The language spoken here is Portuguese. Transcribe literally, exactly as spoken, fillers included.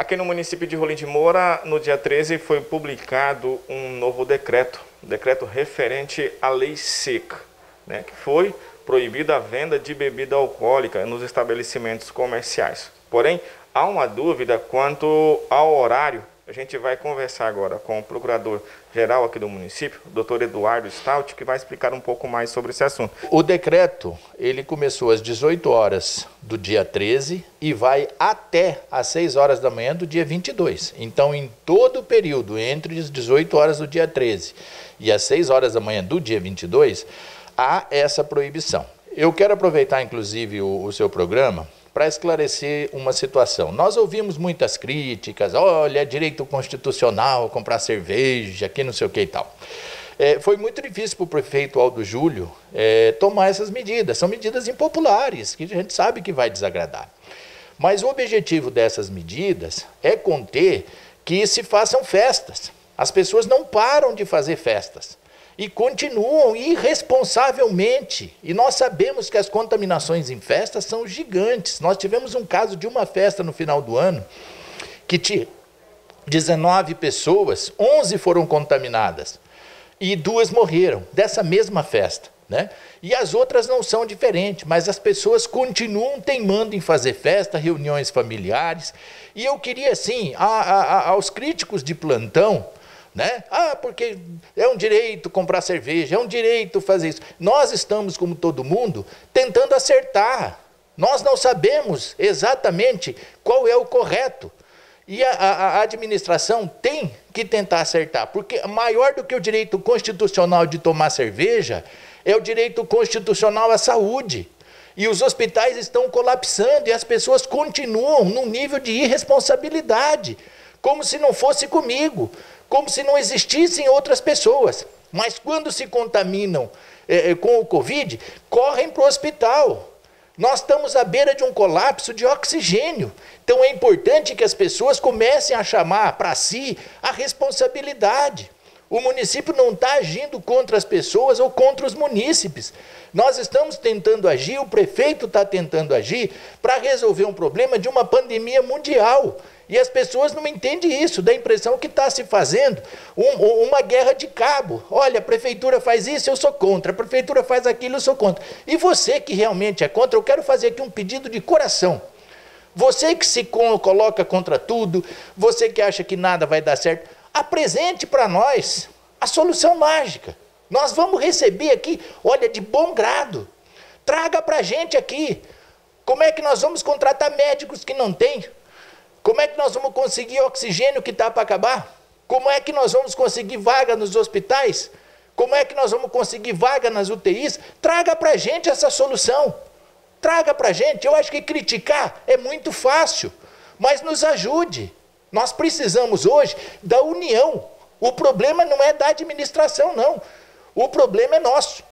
Aqui no município de Rolim de Moura, no dia treze, foi publicado um novo decreto, decreto referente à lei seca, né, que foi proibida a venda de bebida alcoólica nos estabelecimentos comerciais. Porém, há uma dúvida quanto ao horário. A gente vai conversar agora com o procurador-geral aqui do município, o doutor Eduardo Stout, que vai explicar um pouco mais sobre esse assunto. O decreto, ele começou às dezoito horas do dia treze e vai até às seis horas da manhã do dia vinte e dois. Então, em todo o período entre as dezoito horas do dia treze e as seis horas da manhã do dia vinte e dois, há essa proibição. Eu quero aproveitar, inclusive, o, o seu programa para esclarecer uma situação. Nós ouvimos muitas críticas, olha, é direito constitucional comprar cerveja, que não sei o que e tal. É, foi muito difícil para o prefeito Aldo Júlio é, tomar essas medidas. São medidas impopulares, que a gente sabe que vai desagradar. Mas o objetivo dessas medidas é conter que se façam festas. As pessoas não param de fazer festas e continuam irresponsavelmente. E nós sabemos que as contaminações em festas são gigantes. Nós tivemos um caso de uma festa no final do ano que tinha dezenove pessoas, onze foram contaminadas e duas morreram dessa mesma festa, né? E as outras não são diferentes, mas as pessoas continuam teimando em fazer festa, reuniões familiares. E eu queria, assim, a, a, aos críticos de plantão, né? Ah, porque é um direito comprar cerveja, é um direito fazer isso. Nós estamos, como todo mundo, tentando acertar. Nós não sabemos exatamente qual é o correto. E a, a, a administração tem que tentar acertar, porque maior do que o direito constitucional de tomar cerveja é o direito constitucional à saúde. E os hospitais estão colapsando e as pessoas continuam num nível de irresponsabilidade, como se não fosse comigo, como se não existissem outras pessoas. Mas quando se contaminam eh, com o Covid, correm para o hospital. Nós estamos à beira de um colapso de oxigênio. Então é importante que as pessoas comecem a chamar para si a responsabilidade. O município não está agindo contra as pessoas ou contra os munícipes. Nós estamos tentando agir, o prefeito está tentando agir para resolver um problema de uma pandemia mundial. E as pessoas não entendem isso, dá a impressão que está se fazendo um, uma guerra de cabo. Olha, a prefeitura faz isso, eu sou contra. A prefeitura faz aquilo, eu sou contra. E você que realmente é contra, eu quero fazer aqui um pedido de coração. Você que se coloca contra tudo, você que acha que nada vai dar certo, apresente para nós a solução mágica. Nós vamos receber aqui, olha, de bom grado. Traga para a gente aqui. Como é que nós vamos contratar médicos que não tem? Como é que nós vamos conseguir oxigênio que está para acabar? Como é que nós vamos conseguir vaga nos hospitais? Como é que nós vamos conseguir vaga nas U T Is? Traga para a gente essa solução. Traga para a gente. Eu acho que criticar é muito fácil, mas nos ajude. Nós precisamos hoje da união. O problema não é da administração, não. O problema é nosso.